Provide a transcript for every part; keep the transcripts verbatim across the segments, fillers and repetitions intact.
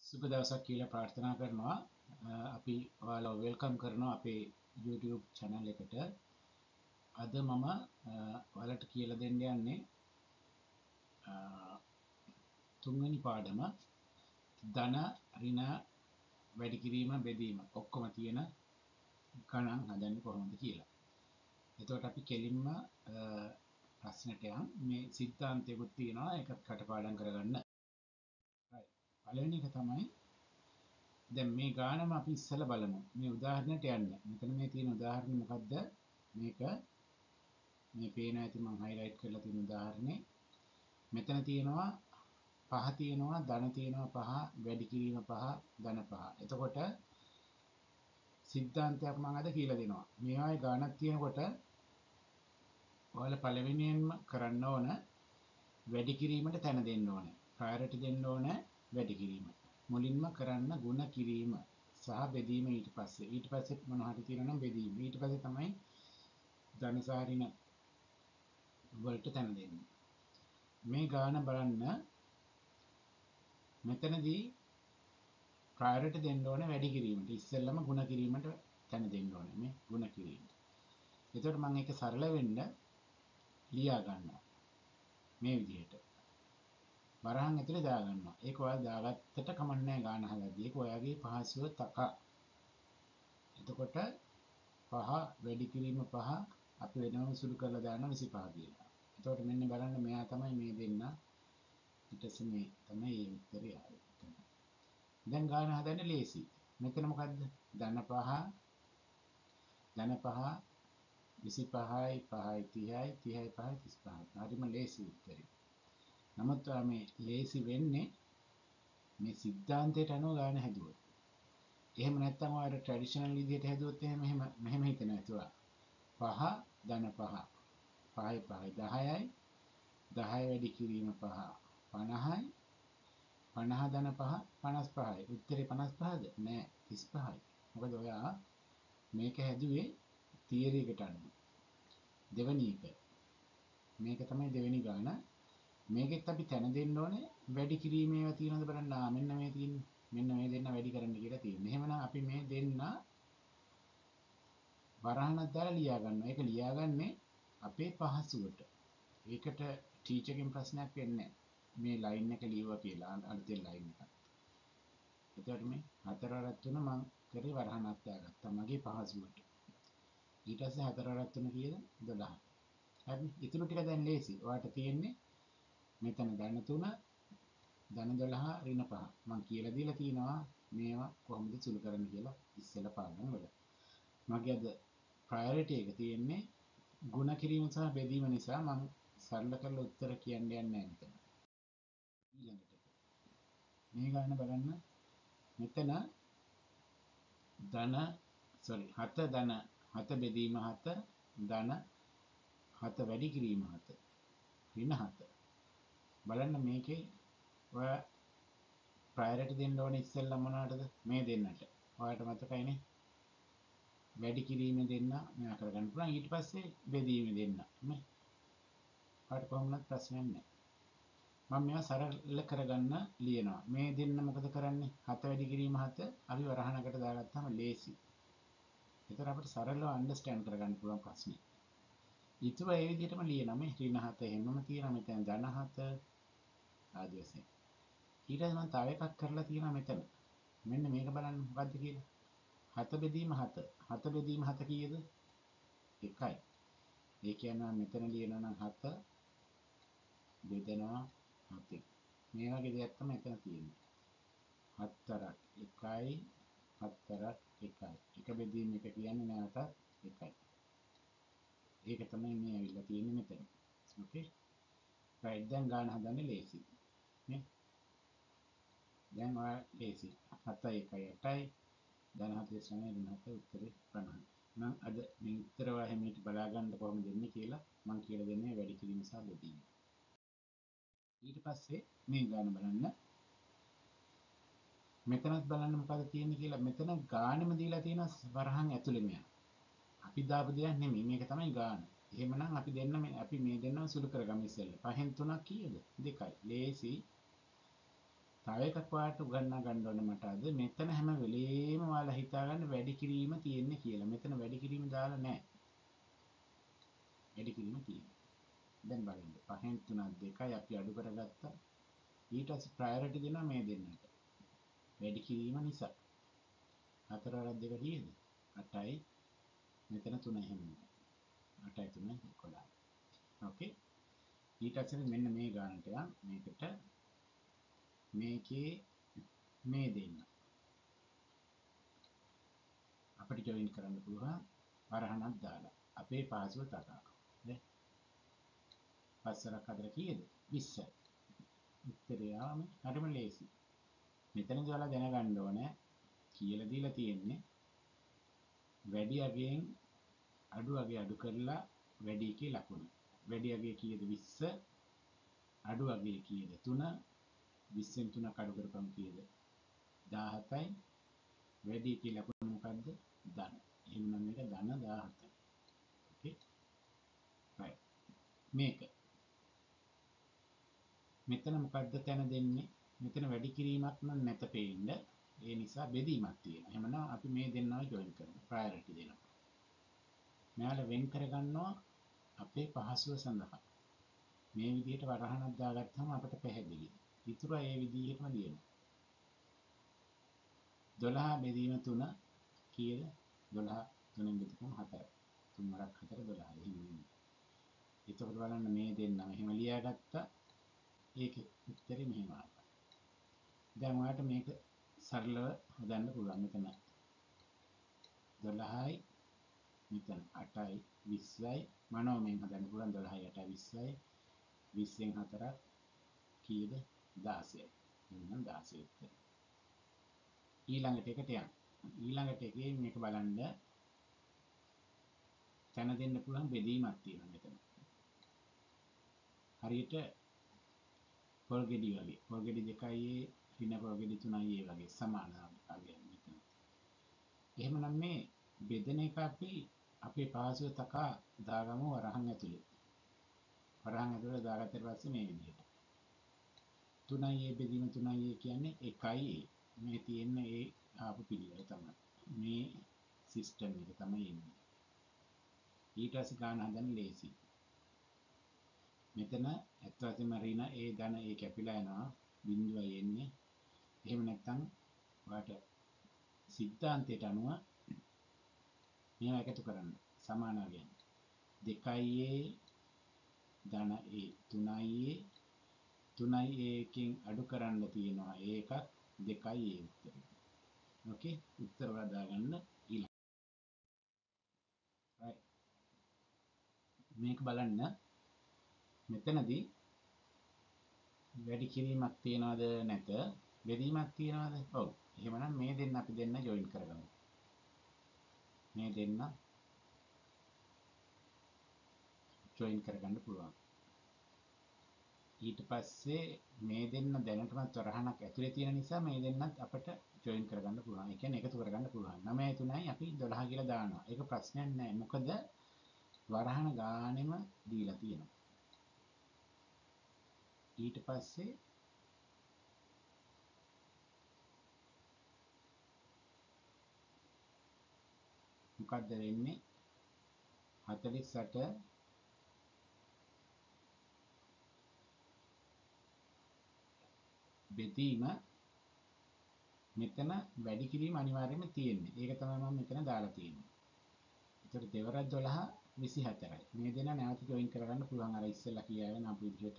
සුබ දවසක් කියලා ප්‍රාර්ථනා කරනවා. අපි ඔයාලව වෙල්කම් කරනවා අපේ YouTube channel එකට. අද මම ඔයාලට කියලා දෙන්න යන්නේ තුන්වෙනි පාඩම ධන ඍණ වැඩි කිරීම බෙදීම ඔක්කොම තියෙන ගණන් හදන්නේ කොහොමද කියලා. එතකොට අපි කෙලින්ම ප්‍රශ්නට යමු. මේ සිද්ධාන්තයකුත් තියෙනවා ඒකත් කටපාඩම් කරගන්න. පළවෙනි එක තමයි දැන් මේ ගානම අපි ඉස්සෙල්ලා බලමු. මේ උදාහරණයට යන්න. මෙතන මේ තියෙන උදාහරණය මොකද්ද? මේක මේ පේන ඇති මම highlight කරලා තියෙන උදාහරණේ. මෙතන තියෙනවා පහ තියෙනවා ධන තියෙනවා පහ වැඩි කිරීම පහ ධන පහ. එතකොට සිද්ධාන්තයක් මම අද කියලා දෙනවා. මේ වගේ ගානක් තියෙනකොට ඔයාලා පළවෙනියෙන්ම කරන්න ඕන වැඩි කිරීමට තැන දෙන්න ඕන. ප්‍රයොරිටි දෙන්න ඕන වැඩි කිරීම. මුලින්ම කරන්න ಗುಣ කිරීම සහ බෙදීම ඊට පස්සේ ඊට පස්සේ මොනවා හරි තියෙනවා නම් බෙදීම ඊට පස්සේ තමයි ධන සහ ඍණ වලට තැන දෙන්නේ. මේ ගාන බලන්න මෙතනදී ප්‍රයොරිටි දෙන්න ඕනේ වැඩි කිරීමට. ඉස්සෙල්ලම ಗುಣ කිරීමට තැන දෙන්න ඕනේ මේ ಗುಣ කිරීම. එතකොට මම ඒක සරල වෙන්න ලියා ගන්නවා මේ විදිහට. වරහන් ඇතුලේ දා ගන්නවා. ඒක ඔයාලා දාගත්තට කමක් නැහැ ගාන හදද්දී. ඒක ඔයාගේ පහසුව තක. එතකොට පහ වැඩි කිරීම පහ අපි වෙනම සුළු කරලා දානවා විසිපහ කියලා. එතකොට මෙන්න බලන්න මෙයා තමයි මේ දෙන්න. ඊට පස්සේ මේ තමයි මේ උත්තරය ආවේ. දැන් ගාන හදන්න ලේසි. මෙතන මොකද්ද? ධන පහ ධන පහ විසිපහයි පහයි තිහයි තිහයි පහයි තිස්පහයි. හරිම ලේසි උත්තරේ. නමුත් මේ ලේසි වෙන්නේ මේ සිද්ධාන්තයට අනුව ගාන හැදුවොත්. එහෙම නැත්නම් ඔයාලා ට්‍රැඩිෂනල් විදිහට හැදුවොත් එහෙම මෙහෙම මෙහෙම හිතන ඇතුවා. පහ ධන පහ පහයි පහයි දහයයි දහය වැඩි කිරීම පහ පනහයි පනහ ධන පහ පනස් පහයි. උත්තරේ පනස් පහද? නෑ තිස් පහයි. මොකද ඔයා මේක හැදුවේ තියරි එකට අනුව. දෙවෙනි එක. මේක තමයි දෙවෙනි ගාන. මේකෙත් අපි තැන දෙන්න ඕනේ වැඩි කිරීමේ ඒවා තියෙනවද බලන්න. ආ මෙන්න මේ තියෙන්නේ. මෙන්න මේ දෙන්න වැඩි කරන්න කියලා තියෙනවා. එහෙමනම් අපි මේ දෙන්න වරහණක් දාලා ලියා ගන්නවා. ඒක ලියාගන්නේ අපේ පහසුවට. ඒකට ටීචර්ගෙන් ප්‍රශ්නයක් වෙන්නේ නැහැ. මේ ලයින් එක ලියුවා කියලා අලුතෙන් ලයින් එකක්. එතකොට මේ හතර වරක් තුන මම කරේ වරහණක් දාගත්තා මගේ පහසුවට. ඊට පස්සේ හතර වරක් තුන කීයද? දොළහ. හරි. ඉතුරු ටික දැන් ලේසි. ඔයාලට තියෙන්නේ මෙතන ධන තුන ධන දොළහ ඍණ පහ. මම කියලා දීලා තියෙනවා මේවා කොහොමද සුළු කරන්න කියලා ඉස්සෙල්ලා පාඩම් වල. මගේ අද ප්‍රයොරිටි එක තියෙන්නේ ಗುಣ කිරීම සහ බෙදීම නිසා මම සරල කරලා උත්තර කියන්න යන්නේ නැහැ මෙතන. ඊළඟට මේ ගාන බලන්න. මෙතන ධන sorry හත ධන හත බෙදීම හත ධන හත වැඩි කිරීම හත ඍණ හත. බලන්න මේකේ ඔය ප්‍රයොරිටි දෙන්න ඕනේ ඉස්සෙල්ලා මොනවටද? මේ දෙන්නට. ඔයාලට මතකයිනේ. වැඩි කිරීම දෙන්න මෙයා කරගන්න පුළුවන්. ඊට පස්සේ බෙදීම දෙන්න. නේ. ඔයාලට කොහොමවත් ප්‍රශ්නයක් නැහැ. මම මේවා සරල කරගන්න ලියනවා. මේ දෙන්න මොකද කරන්නේ? හත වැඩි කිරීම හත අපි වරහණකට දාගත්තාම ලේසි. ඒතර අපිට සරලව අන්ඩර්ස්ටෑන්ඩ් කරගන්න පුළුවන් ප්‍රශ්නේ. ඊටව ඒ විදිහටම ලියනවා. මේ ඍණ හත එහෙමම තියෙනවා. මෙතන ධන හත ආදී වශයෙන්. ඊට පස්සේ මම තව එකක් කරලා තියෙනවා මෙතන. මෙන්න මේක බලන්න මොකද්ද කියලා. හත බෙදීම හත. හත බෙදීම හත කීයද? එකයි. ඒ කියන්නේ මෙතන ලියනවා නම් හත බෙදනවා හතෙන්. මේ වගේ දෙයක් තමයි එතන තියෙන්නේ. හතරක් එකයි හතරක් එකයි. එක බෙදීම එක කියන්නේ නැවතත් එකයි. ඒක තමයි මේ ඇවිල්ලා තියෙන්නේ මෙතන. ඕකේ. රයිට් දැන් ගාන හදන්න ලේසි. නේ? දැන් ඔය ලේසි. හතයි එකයි අටයි ධන හතලිස් නවය ඍණ හත උත්තරේ පනහයි. මම අද මේ උත්තර ඔයා හැමීට බලා ගන්න කොහොමද දෙන්නේ කියලා මම කියලා දෙන්නේ වැඩි කිරීම සහ බෙදීම. ඊට පස්සේ මේ ගාන බලන්න. මෙතනත් බලන්න මොකද තියෙන්නේ කියලා. මෙතන ගානෙම දීලා තියෙන වරහන් ඇතුළෙම යන. අපි දාපු දෙයක් නෙමෙයි. මේක තමයි ගාන. එහෙමනම් අපි දෙන්න මේ අපි මේ දෙන්නම සුළු කරගමු ඉස්සෙල්ලා. පහෙන් තුනක් කීයද? දෙකයි. ලේසි. තව එකක් ඔයාලට උගන්වා ගන්න ඕනේ මට අද මෙතන හැම වෙලේම ඔයාලා හිතාගන්න වැඩි කිරීම තියෙන්නේ කියලා. මෙතන වැඩි කිරීම දාලා නැහැ. වැඩි කිරීම තියෙන්නේ. දැන් බලන්න. පහෙන් තුනක් දෙකයි අපි අඩු කරගත්තා. ඊට පස්සේ ප්‍රයොරිටි දෙනවා මේ දෙන්නට. වැඩි කිරීම නිසා. හතර වරක් දෙක කීයද? අටයි. මෙතන තුනයි හැමෝම. අටයි තුනයි එකොළහයි. ඕකේ. ඊට පස්සේ මෙන්න මේ ගානට යන් මේකට මේකේ මේ දෙන්න අපිට ජොයින් කරන්න පුළුවන් වරහණක් දාලා අපේ පාසුව තකා නේ පස්සරක් අතර කීයද විස්සයි උත්තරය ආම හරිම ලේසි මෙතනදී ඔයාලා දැනගන්න ඕනේ කියලා දීලා තියෙන්නේ වැඩි අගයෙන් අඩු අගය අඩු කරලා වැඩි කී ලකුණ වැඩි අගය කීයද විස්ස අඩු අගය කීයද තුන විස්සෙන් තුනක් අඩු කරපම් කීයද දාහතයි වැඩි කී ලකුණ මොකද්ද ධන එහෙනම් මේක ධන දාහතයි ඕකේ right මේක මෙතන මොකද්ද තැන දෙන්නේ මෙතන වැඩි කිරීමක් නම් නැත පෙන්න ඒ නිසා බෙදීමක් තියෙනවා එහෙනම් අපි මේ දෙන්නව ජොයින් කරනවා ප්‍රයොරිටි දෙනවා මෙයාලා වෙන් කරගන්නවා අපේ පහසුව සඳහා මේ විදිහට වරහණක් දාගත්තාම අපිට පැහැදිලි ඉතුරු ඒ විදිහටම ලියනවා දොළහ බෙදීම තුන කීයද දොළහ තුනෙන් බෙදපුවම හතරයි තුන් වරක් හතර දොළහයි එහෙම නෙමෙයි එතකොට බලන්න මේ දෙන්නම එහෙම ලියාගත්තා ඒකේ උත්තරේ මෙහෙම ආවා දැන් ඔයාලට මේක සරලව හදන්න පුළුවන් මෙතන දොළහයි මෙතන අටයි විස්සයි මනෝමයෙන් හදන්න පුළුවන් දොළහයි අටයි විස්සයි විස්සෙන් හතරක් කීයද දාසයයි එහෙනම් දාසය උත්තරේ ඊළඟට එකට යන්න ඊළඟට එකේ මේක බලන්න තැන දෙන්න පුළුවන් බෙදීමක් තියෙනවා මෙතන හරියට පොල් ගෙඩි වගේ පොල් ගෙඩි දෙකයි පින පොල් ගෙඩි තුනයි ඒ වගේ සමාන අගයක් මෙතන එහෙමනම් මේ බෙදෙන එක අපි අපේ පාසුව තකා දාගමු වරහන් ඇතුලේ වරහන් ඇතුලේ දාගත්තට පස්සේ මේ විදිහට තුනයි ඒ බෙදීම තුනයි ඒ කියන්නේ එකයි මේ තියෙන ඒ ආපු පිළිවෙල තමයි මේ සිස්ටම් එක තමයි එන්නේ ඊට පස්සේ ගාන හදන්න ලේසි මෙතන ඇත්ත වශයෙන්ම ඍණ ඒ ධන ඒ කැපිලා යනවා බිඳුවයි එන්නේ එහෙම නැත්නම් ඔයාලට සිද්ධාන්තයට අනුව මේවා එකතු කරන්න සමාන අගයන් දෙකයි ඒ ධන ඒ තුනයි ඒ තුනයි ඒකෙන් අඩු කරන්න තියෙනවා ඒකක් දෙකයි ඒ උත්තරේ ඕකේ උත්තර වල දාගන්න ඊළඟ right මේක බලන්න මෙතනදී වැඩි කිරීමක් තියනවද නැත බෙදීමක් තියනවද ඔව් එහෙමනම් මේ දෙන්න අපි දෙන්න ජොයින් කරගමු මේ දෙන්න ජොයින් කරගන්න පුළුවන් ඊට පස්සේ මේ දෙන්න දැනටමත් වරහණක් ඇතුලේ තියෙන නිසා මේ දෙන්නත් අපිට ජොයින් කරගන්න පුළුවන්. ඒ කියන්නේ එකතු කරගන්න පුළුවන්. නවය තුනයි අපි දොළහ කියලා දානවා. ඒක ප්‍රශ්නයක් නෑ. මොකද වරහණ ගානෙම දීලා තියෙනවා. ඊට පස්සේ මොකද්ද වෙන්නේ? හතළිස් අට බෙදීම මෙතන වැඩි කිරීම අනිවාර්යයෙන්ම තියෙන්නේ. ඒක තමයි මම මෙතන දාලා තියෙන්නේ. ඒතර දෙවරක් දොළහ විසිහතරයි. මේ දෙන නැවත ජොයින් කරගන්න පුළුවන් අර ඉස්සෙල්ලා කියාගෙන අපු විදිහට.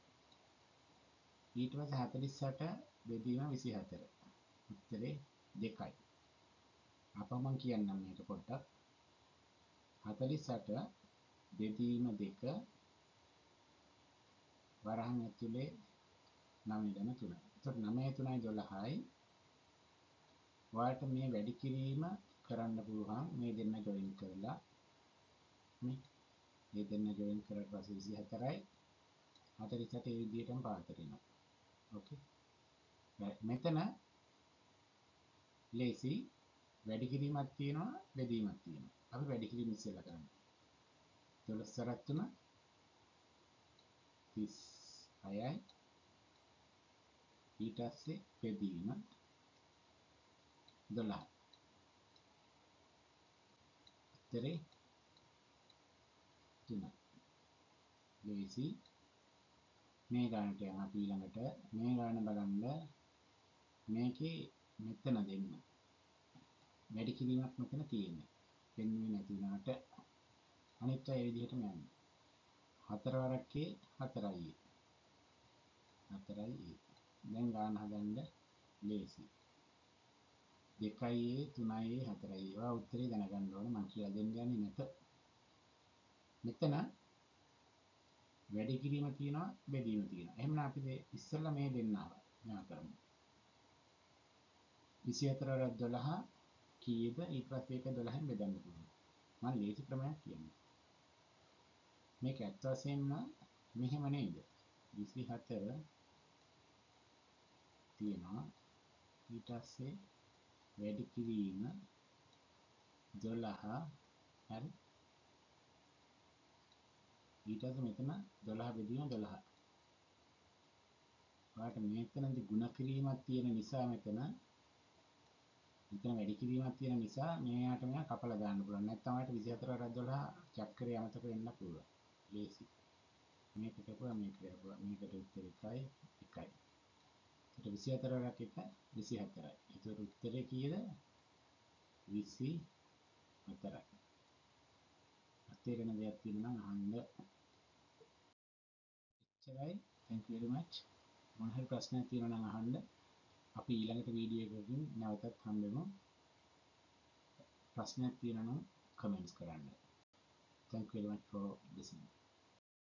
ඊට පස්සේ හතළිස් අට බෙදීම විසිහතර. උත්තරේ දෙකයි. අප මම කියන්නම් මේක පොඩ්ඩක්. හතළිස් අට බෙදීම දෙක වරහන් ඇතුලේ නවය දන තුනයි. ඒතර නවය තුනයි දොළහයි. ඔයාලට මේ වැඩි කිරීම කරන්න පුළුවන් මේ දෙන්න ජොයින් කරලා මේ මේ දෙන්න ජොයින් කරලා පස්සේ විසිහතරයි හතළිස් අට ඒ විදිහටම පාවිච්චි කරනවා. ඕකේ. මෙතන ලේසි වැඩි කිරීමක් තියෙනවා බෙදීමක් තියෙනවා. අපි වැඩි කිරීම ඉස්සෙල්ලා කරමු. දොළොස් සරත් තුන තිස් හයයි ඊට පස්සේ බෙදීම දොළහ. උත්තරේ තුන. ලේසි. මේ ගානට යන අපි ඊළඟට මේ ගාන බලන්න. මේකේ මෙතන දෙන්න වැඩි කිරීමක් මෙතන තියෙන්නේ. පෙන්වෙන්නේ නැති වුණාට අනිත් අය ඒ විදිහටම යන්න. හතර වරක්කේ හතරයි. හතරයි. දැන් ගාන හදන්න ලේසි. දෙකයි තුනයි හතරයි. ඒවා උත්තරේ දැනගන්න ඕනේ මම කියලා දෙන්න යන්නේ නැත. මෙතන වැඩි කිරීම තියෙනවා බෙදීම තියෙනවා. එහෙනම් අපි ඉස්සෙල්ලා මේ දෙන්නාව මෙයා කරමු. විසිහතර වරක් දොළහ කීයද? ඊට පස්සේ ඒක දොළහෙන් බෙදන්න පුළුවන්. මම ලේසි ක්‍රමයක් කියන්නේ. මේක ඇත්ත වශයෙන්ම මෙහෙම නේද? විසිහතර තියෙනවා. ඊට පස්සේ වැඩි කිරීම දොළහ හරි. ඊට පස්සේ මෙතන දොළහ බෙදීම දොළහ. ඔයාලට මෙතනදී ಗುಣ කිරීමක් තියෙන නිසා මෙතන මෙතන වැඩි කිරීමක් තියෙන නිසා මෙයාට මෙයා කපලා දාන්න පුළුවන්. නැත්නම් ඔයාලට විසිහතර වරක් දොළහ චක්‍රය අමතක වෙන්න පුළුවන්. ලේසි. මේක කපුවා මේක කපුවා මේකට උත්තර එකයි එකයි. ඒකට විසිහතර වරක් එක විසිහතරයි. ඒතර උත්තරේ කීයද? විසිහතරයි. අතේරෙන දෙයක් තියෙනවා නම් අහන්න. එච්චරයි. thank you very much. මොන හරි ප්‍රශ්නයක් තියෙනවා නම් අහන්න. අපි ඊළඟට වීඩියෝ එකකින් නැවතත් හම්බෙමු. ප්‍රශ්නයක් තියෙනවා නම් කමෙන්ට්ස් කරන්න. thank you very much for listening.